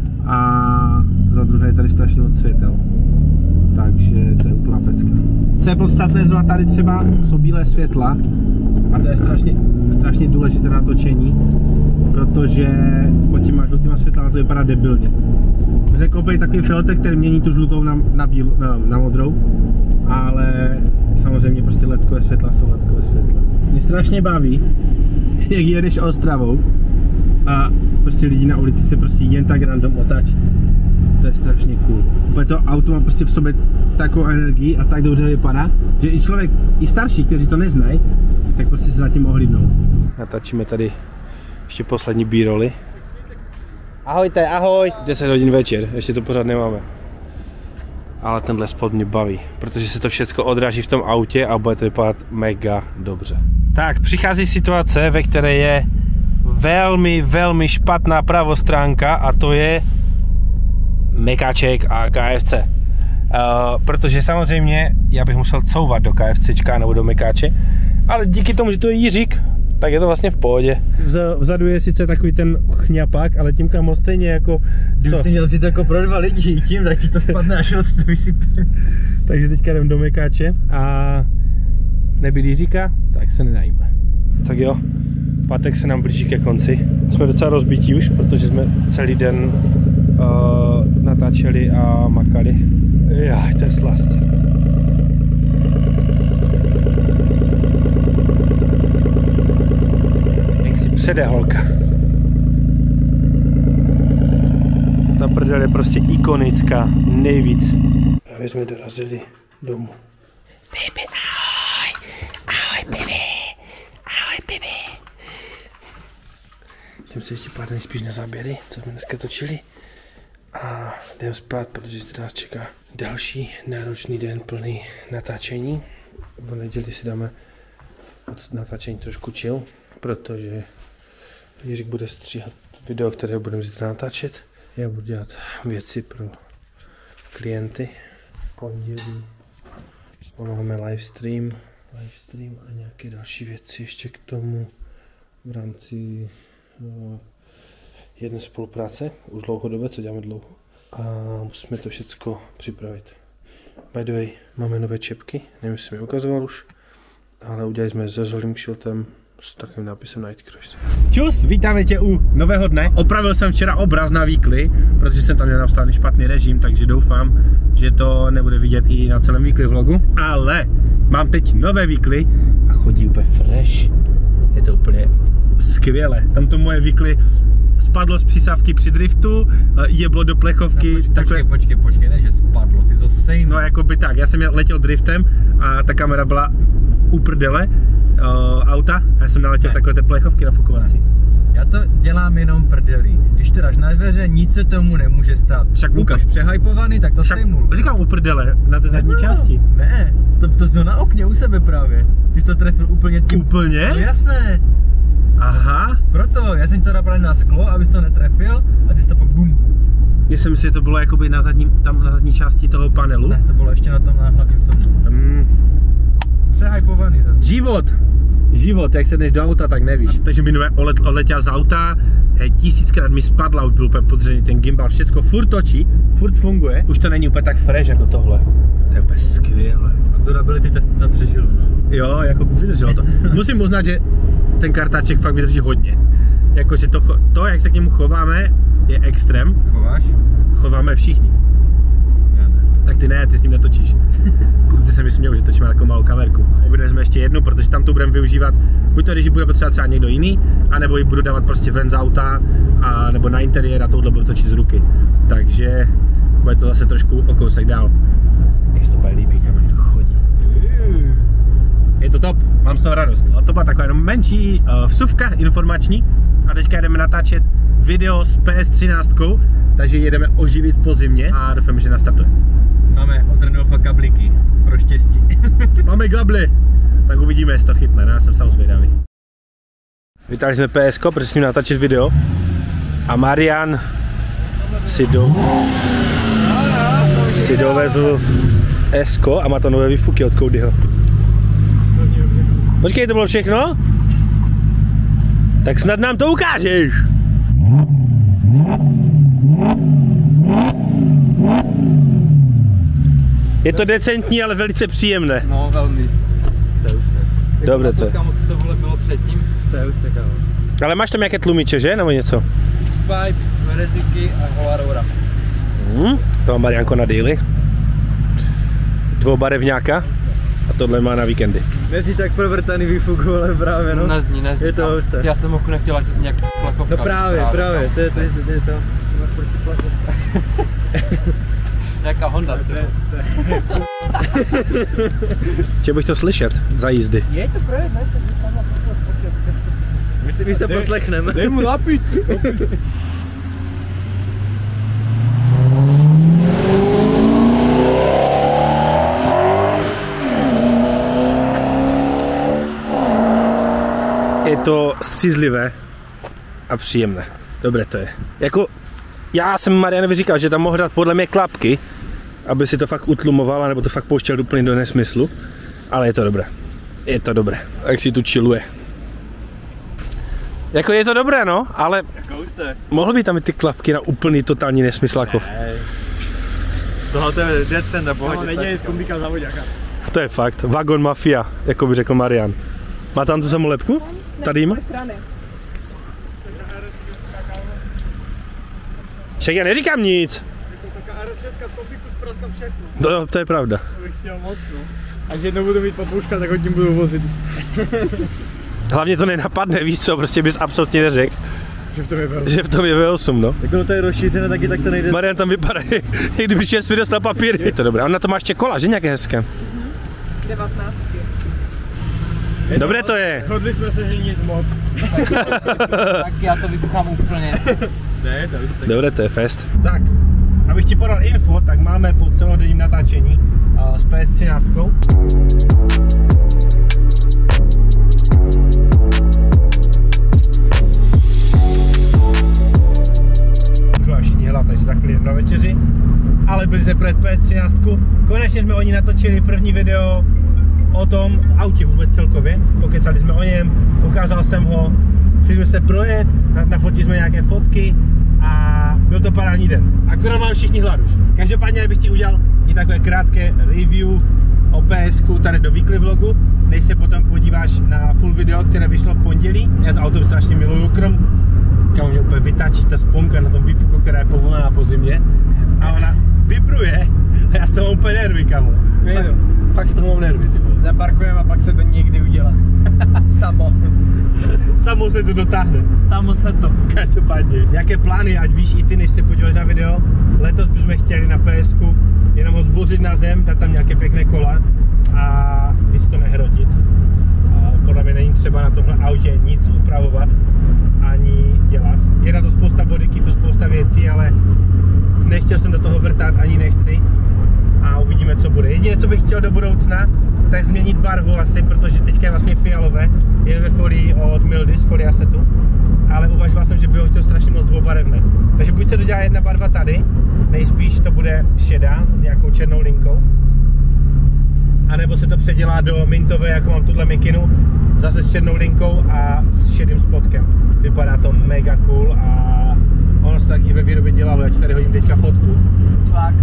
A za druhé je tady strašně moc světel. Takže to je úplná pecka. Co je podstatné, zrovna tady třeba jsou bílé světla a to je strašně, strašně důležité na točení, protože pod těma žlutýma světlama to vypadá debilně. My jsme koupili takový filtr, který mění tu žlutou na, na, bíl, na, na modrou, ale samozřejmě prostě ledkové světla jsou ledkové světla. Mě strašně baví, jak jedeš Ostravou a prostě lidi na ulici se prostě jen tak random otáčí. To je strašně cool. Protože to auto má prostě v sobě takovou energii a tak dobře vypadá, že i člověk, i starší, kteří to neznají, tak prostě se zatím ohlídnou. Natáčíme tady ještě poslední B-roly. Ahojte, ahoj! deset hodin večer, ještě to pořád nemáme. Ale tenhle spot mě baví, protože se to všechno odráží v tom autě a bude to vypadat mega dobře. Tak, přichází situace, ve které je velmi, velmi špatná pravostránka a to je Mekáček a KFC. Uh, protože samozřejmě já bych musel couvat do KFCčka nebo do Mekáče, ale díky tomu, že to je Jiřík, tak je to vlastně v pohodě. Vz, vzadu je sice takový ten chňapák, ale tím kam stejně jako... Kdyby si měl si to jako pro dva lidi tím, tak ti to spadne až moc to vysype. Takže teďka jdem do Mekáče a nebyl Jiříka, tak se nenajíme. Tak jo, pátek se nám blíží ke konci. Jsme docela rozbití už, protože jsme celý den uh, natáčeli a makali. Jaj, to je slast. Jak si přede holka. Ta prdel je prostě ikonická, nejvíc. Právě jsme dorazili domů. Baby, ahoj, ahoj baby, ahoj baby. Jdem se ještě pár nejspíš na záběry, co jsme dneska točili. A jdem spát, protože zde nás čeká další náročný den plný natáčení. V neděli si dáme od natáčení trošku chill, protože Jiřík bude stříhat video, které budeme zítra natáčet. Já budu dělat věci pro klienty. Pondělí máme livestream, livestream a nějaké další věci ještě k tomu v rámci no, jedné spolupráce, už dlouhodobě, co děláme dlouho. A musíme to všechno připravit. By the way, máme nové čepky, nevím, jestli jsem je ukazoval už, ale udělali jsme se Zolím Kšiltem s takovým nápisem Night Cruise. Čus, vítáme tě u nového dne. Opravil jsem včera obraz na Weekly, protože jsem tam měl napsaný špatný režim, takže doufám, že to nebude vidět i na celém Weekly vlogu. Ale mám teď nové Weekly a chodí úplně fresh. Je to úplně skvěle. Tam to moje Weekly spadlo z přísavky při driftu, jeblo do plechovky. No, počkej, takhle... počkej, počkej, ne, že spadlo, ty to sejno. No jako by tak, já jsem letěl driftem a ta kamera byla u prdele uh, auta a já jsem naletěl ne. takové ty plechovky nafukovací. Já to dělám jenom prdeli. Když to dáš na dveře, nic se tomu nemůže stát. Však Lukáš přehypovaný, tak to Však, sejmul. Říkám u prdele, na té zadní no, části. Ne, to, to jsi měl na okně u sebe právě. Ty jsi to trefil úplně tím. Úplně? No jasné. Aha. Proto, já jsem to dal právě na sklo, abys to netrefil a ty jsi to pak bum. Já jsem si, že to bylo jakoby na zadní, tam na zadní části toho panelu. Ne, to bylo ještě na tom hlavním tomu. Hmm. Přehypovaný ten. Život! Život, jak se jdeš do auta, tak nevíš. Takže mi odlet, odletěl z auta, hej, tisíckrát mi spadla, už byl úplně podřený ten gimbal, všecko furt točí, furt funguje. Už to není úplně tak fresh jako tohle. To je úplně skvěle. A durability to přežilo, no. Jo, jako vydrželo to. Musím uznat, že ten kartáček fakt vydrží hodně. Jakože to, to, jak se k němu chováme, je extrém. Chováš? Chováme všichni. Já ne. Tak ty ne, ty s ním netočíš. Kluci se mi smějou, že točíme takovou malou kamerku. Objednali jsme ještě jednu, protože tam to budeme využívat, buď to, když bude potřebovat třeba někdo jiný, anebo ji budu dávat prostě ven z auta, a, nebo na interiér a touhle budu točit z ruky. Takže bude to zase trošku o kousek dál. Jak se to úplně líbí, kam jak to chodí. Je to top, mám z toho radost. To byla taková jenom menší uh, vsuvka informační a teďka jdeme natáčet video s P S třináct, takže jedeme oživit po zimě a doufám, že nastartuje. Máme od Randolfa kablíky, pro štěstí. Máme gably, tak uvidíme, jestli to chytne, já jsem sám zvědavý. Vytáhli jsme P S ko, protože s ním natáčet video a Marian si, do... si dovezl S ko a má to nové výfuky od Codyho. Počkej, to bylo všechno? Tak snad nám to ukážeš! Je to decentní, ale velice příjemné. No, velmi. To je už se. Dobře, to je. Moc to vole bylo předtím, to je už se, kámo. Ale máš tam nějaké tlumiče, že? Nebo něco? X-Pipe, Vereziky a Holaroura. Hmm, to má Marianko na díly. Dvoubarevňáka. A tohle má na víkendy. Nezní tak provrtaný výfuk, ale právě no. Nezní, nezní. Je to husté. Já jsem mochu nechtěl, ať to zní nějak plakovka. No právě, právě, právě. To je to, to je to. Máš proti plakovka. Nějaká Honda třeba. Chtěl bych to slyšet za jízdy. Je to projet, ne? My si, my se poslechneme. Dej mu napít. Je to střízlivé a příjemné. Dobré to je. Jako, já jsem Marianovi říkal, že tam mohl dát podle mě klapky, aby si to fakt utlumoval, nebo to fakt pouštěl úplně do nesmyslu. Ale je to dobré. Je to dobré. Jak si tu chilluje. Jako je to dobré, no, ale mohl by tam i ty klapky na úplný totální nesmysl jako. Tohle to je decent a pohodě. No, nedělej z kombíka závoďáka. To je fakt. Vagon mafia, jako by řekl Marian. Má tam tu samou lepku? Tady má? Ček, já neříkám nic. No, to je pravda. To bych chtěl moc, no. Až jednou budu mít papouška, tak ho tím budu vozit. Hlavně to nenapadne, víš co, prostě bys absolutně neřekl. Že v tom je V osm. Že v tom je V osm, no. Jak to je rozšířené, taky tak to nejde. Marian tam vypadá, jak kdyby šest dostal papíry. Je to dobré, on na to má ještě kola, že nějaké hezké? devatenáct. Dobré to je. Chodli jsme se, že nic moc. Tak já to vybuchám úplně. Ne, to je tak. Dobré, to je fest. Tak, abych ti podal info, tak máme po celodenním natáčení uh, s P S třináct. Už mám všichni hlad, takže za chvíli jdem na večeři. Ale byli jsme projet P S třináct. Konečně jsme o ní natočili první video o tom autě vůbec celkově. Pokecali jsme o něm, ukázal jsem ho, šli jsme se projet, nafotili jsme nějaké fotky a byl to parádní den. Akorát mám všichni hlad už. Každopádně bych ti udělal i takové krátké review o P S ku tady do weekly vlogu, než se potom podíváš na full video, které vyšlo v pondělí. Já to auto strašně miluju, krom kam mě úplně vytačí ta sponka na tom výfuku, která je povolená po zimě. A ona vibruje a já z toho mám úplně nervy, kamo. Fakt, fakt z toho mám nervy, ty vole. Zaparkujeme a pak se to někdy udělá. Samo. Samo se to dotáhne. Samo se to. Každopádně. Nějaké plány, ať víš i ty, než se podíváš na video. Letos bychom chtěli na P S ku jenom ho zbořit na zem, dát tam nějaké pěkné kola a víc to nehrotit. A podle mě není třeba na tomhle autě nic upravovat ani dělat. Je na to spousta bodyky, to spousta věcí, ale nechtěl jsem do toho vrtat, ani nechci. A uvidíme, co bude. Jediné, co bych chtěl do budoucna, tak změnit barvu asi, protože teďka je vlastně fialové. Je ve folii od Mildis, folia setu. Ale uvažoval jsem, že bych ho chtěl strašně moc dvoubarevné. Takže buď se dodělá jedna barva tady, nejspíš to bude šedá s nějakou černou linkou. A nebo se to předělá do mintové, jako mám tuhle mikinu, zase s černou linkou a s šedým spodkem. Vypadá to mega cool a ono se tak i ve výrobě dělalo, já ti tady hodím teďka fotku. Fakt.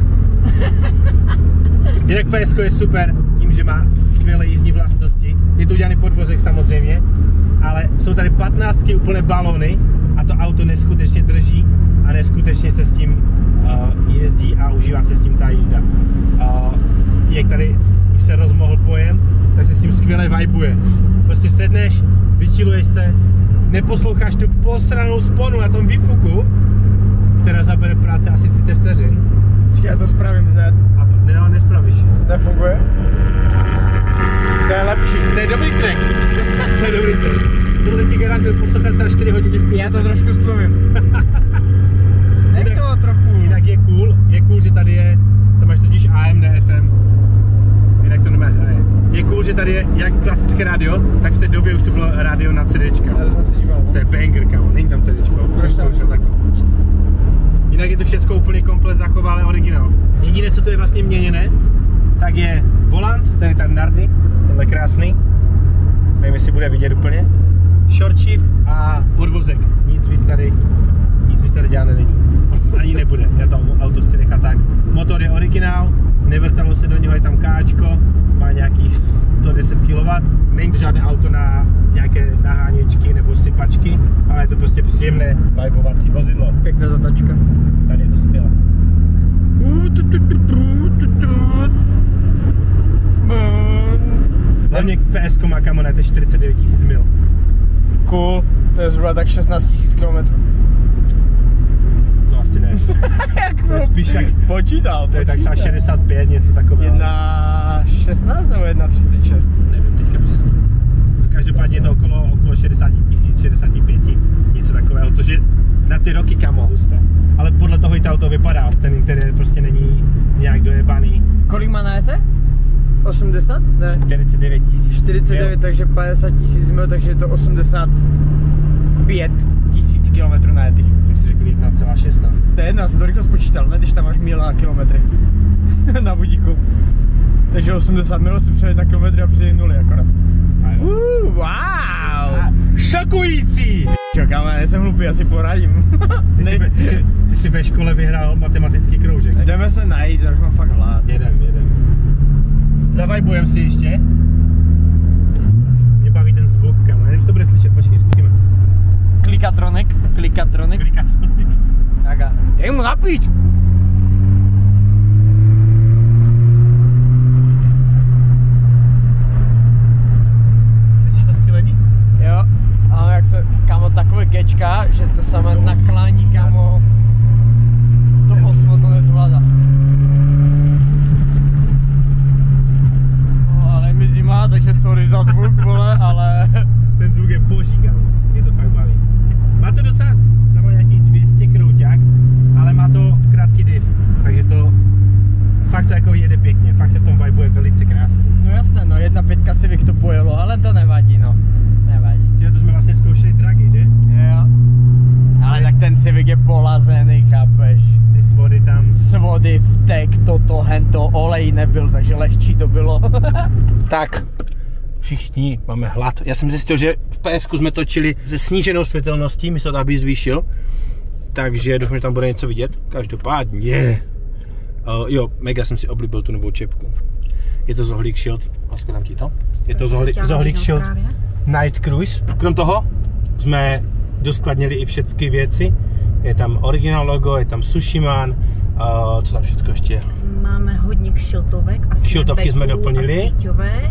Jinak P S ko je super, tím, že má skvělé jízdní vlastnosti. Je to udělaný podvozek samozřejmě, ale jsou tady patnáctky úplné balony a to auto neskutečně drží a neskutečně se s tím uh, jezdí a užívá se s tím ta jízda. Uh, jak tady už se rozmohl pojem, tak se s tím skvěle vibuje. Prostě sedneš, vyčiluješ se, neposloucháš tu posranou sponu na tom výfuku, která zabere práce asi třicet vteřin. Já to spravím hned. A Ne, ale nespravíš. Nefunguje? To je lepší. To je dobrý track. To je dobrý track. Tohle ti garantuje poslouchat třeba čtyři hodiny v kuse. Já to trošku stlumím. Nech to trochu. Jinak je cool, je cool, že tady je, tam máš totiž A M, ne F M. Jinak to nemá, ne. Je cool, že tady je jak klasické rádio, tak v té době už to bylo rádio na CDčka. Já jsem si díval. To je banger, kámo, není tam CDčko, už jsem zkoušel taky. Jinak je to všechno úplně komplet zachovalé originál. Jediné, co to je vlastně měněné, tak je volant, ten je tam nardy, tenhle krásný. Nevím, jestli bude vidět úplně. Short shift a podvozek, nic víc tady, nic víc tady dělané není. Ani nebude, já to auto chci nechat tak. Motor je originál, nevrtalo se do něho, je tam káčko, má nějakých sto deset kilowattů. Není to žádné auto na nějaké naháněčky nebo sypačky, ale je to prostě příjemné vibovací vozidlo. Pěkná zatačka. Tady je to skvělé. Hlavně P S ko má kamo na čtyřicet devět tisíc mil. Cool, to je zhruba tak šestnáct tisíc kilometrů. To asi ne. To je spíš tak, Počítal, to je tak třeba šedesát pět, něco takového. jedna šestnáct nebo jedna třicet šest? Nevím teďka přesně. No, každopádně je to okolo, okolo šedesát tisíc, šedesát pět, něco takového, což je na ty roky kamo husté. Ale podle toho i to auto vypadá, ten interiér prostě není nějak dojebaný. Kolik má najete? osmdesát? Ne. čtyřicet devět tisíc. čtyřicet devět, takže padesát tisíc mil, takže je to osmdesát pět tisíc kilometrů najetých. Jak jsi řekl jedna celá šestnáct. To je jedno, já jsem to rychle spočítal, ne, když tam máš mil a kilometry na budíku. Takže osmdesát mil si přejet na kilometry a přijde nuly akorát. Uh, wow! Šokující! Čo, kámo, nejsem hlupý, já si poradím. Ty jsi, ve, ty, jsi, ty jsi ve škole vyhrál matematický kroužek. Jdeme se najít, já už mám fakt hlad. Jedem, jedem. Zavajbujem si ještě. Mě baví ten zvuk, kámo, nevím, jestli to bude slyšet, počkej, zkusíme. Klikatronik, klikatronik. Klikatronik. Taka. Dej mu napít! Myslíš to střílený? Jo, ale jak se, kámo, takové gečka, že to samé naklání, kámo, to osmo to nezvládá. No, ale mi zima, takže sorry za zvuk, vole, ale... Ten zvuk je boží, kámo, mě to fakt baví. Má to docela, tam má nějaký dvě stě krouťák, ale má to krátký div, takže to fakt to jako jede pěkně, fakt se v tom vibuje velice krásně. No jasné, no jedna pětka Civic to pojelo, ale to nevadí, no. Nevadí. Tyjo, to jsme vlastně zkoušeli dragy, že? Jo. Ale tak ten Civic je polazený, chápeš? Ty svody tam. Svody, vtek, toto, hento, olej nebyl, takže lehčí to bylo. Tak, všichni máme hlad. Já jsem zjistil, že v P S ku jsme točili se sníženou světelností, místo toho, aby zvýšil. Takže doufám, že tam bude něco vidět. Každopádně. Uh, jo, mega jsem si oblíbil tu novou čepku. Je to Zohlik Shield. A skladám ti to. Je to Zohlik, Zohlik Shield Night Cruise. Krom toho jsme doskladnili i všechny věci. Je tam originál logo, je tam Sushiman. Uh, co tam všechno ještě je? Máme hodně šiltovek a šiltovky jsme doplnili. A síťovek.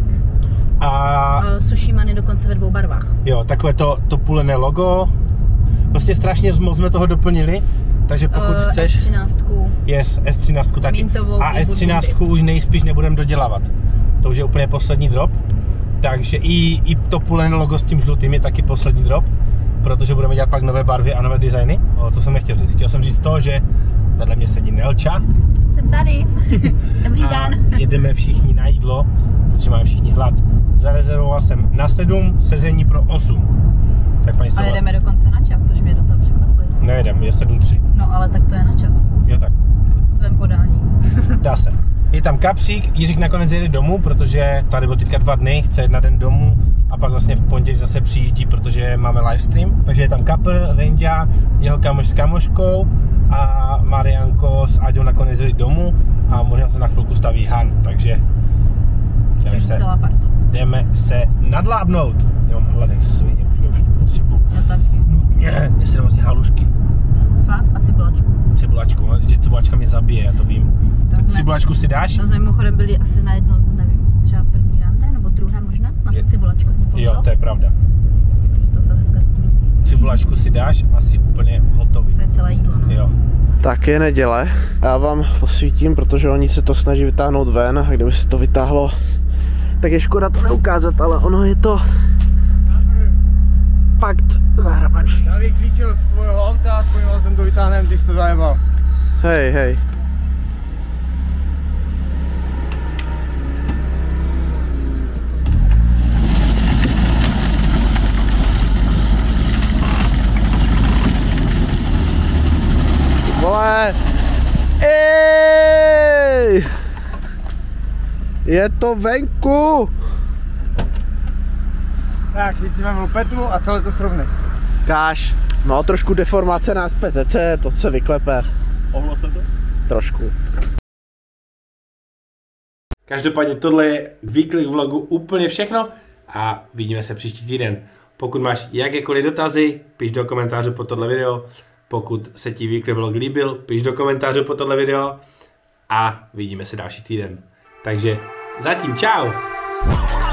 A uh, Sushimany dokonce ve dvou barvách. Jo, takové to, to půlené logo. Vlastně strašně moc jsme toho doplnili, takže pokud uh, chceš... S třináct. Yes, S třináct taky. Mintovou a S třináct už nejspíš nebudeme dodělávat. To už je úplně poslední drop. Takže i, i to půlené logo s tím žlutým je taky poslední drop. Protože budeme dělat pak nové barvy a nové designy. O, to jsem nechtěl říct. Chtěl jsem říct to, že vedle mě sedí Nelča. Jsem tady. Dobrý den. Jedeme všichni na jídlo, protože máme všichni hlad. Zarezervoval jsem na sedm, sezení pro osm. Tak paní ale jdeme dokonce na čas, což mě docela překvapuje. Nejedem, je sedm tři. No ale tak to je na čas. Jo tak. V tvém podání. Dá se. Je tam kapřík, Jiřík nakonec jede domů, protože tady byl teďka dva dny, chce jít na den domů a pak vlastně v pondělí zase přijíždí, protože máme livestream. Takže je tam Kapr, Renďa, jeho kámoš s kámoškou a Marianko s Aďou nakonec jeli domů a možná se na chvilku staví Han, takže jdeme se, jdeme se nadlábnout. Já mám hladek svině, už, už potřebuji. Já taky. Nutně, já si dám asi halušky. Fakt? A cibulačku? Cibulačku, že cibulačka mě zabije, já to vím. Tak jsme, cibulačku si dáš? To jsme mimochodem byli asi na jedno, nevím, třeba první rande, nebo druhé možná, na tu cibulačku s ním Jo, to je pravda. Takže to jsou hezké vzpomínky. vlašku si dáš a si úplně hotový. To je celé jídlo, no. Jo. Tak je neděle. Já vám posvítím, protože oni se to snaží vytáhnout ven a kdyby se to vytáhlo, tak je škoda to neukázat, ale ono je to fakt zahrabaný. Já bych křičel z tvojho auta a tvojím autem to vytáhnem, ty jsi to zajebal. Hej, hej. Vole! Ej! Je to venku! Tak, teď si mám lopetu a celé to srovnej. Káš, no trošku deformace na P T C, to se vyklepe. Ohlo se to? Trošku. Každopádně tohle je výklik vlogu úplně všechno a vidíme se příští týden. Pokud máš jakékoliv dotazy, piš do komentářů pod tohle video. Pokud se ti výklik vlog líbil, piš do komentářů pod tohle video a vidíme se další týden. Takže zatím čau!